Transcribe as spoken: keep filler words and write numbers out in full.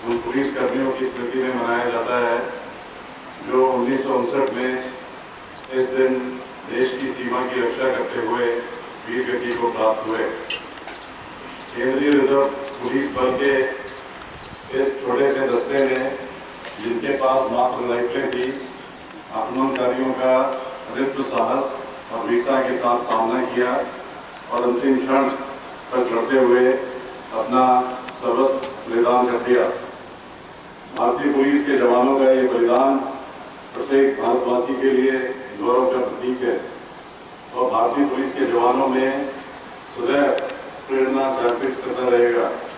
उन पुलिस कर्मियों की स्मृति में मनाया जाता है जो उन्नीस सौ उनसठ में इस दिन देश की सीमा की रक्षा करते हुए वीर गति को प्राप्त हुए। केंद्रीय रिजर्व पुलिस बल के इस छोटे से दस्ते ने, जिनके पास मात्र राइफलें थी, आक्रमणकारियों का अद्भुत साहस और वीरता के साथ सामना किया और अंतिम क्षण तक लड़ते हुए अपना सर्वस्व बलिदान कर दिया। भारतीय पुलिस के जवानों का ये बलिदान प्रत्येक भारतवासी के लिए गौरव का प्रतीक है और भारतीय पुलिस के जवानों में सदैव प्रेरणा जागृत करता रहेगा।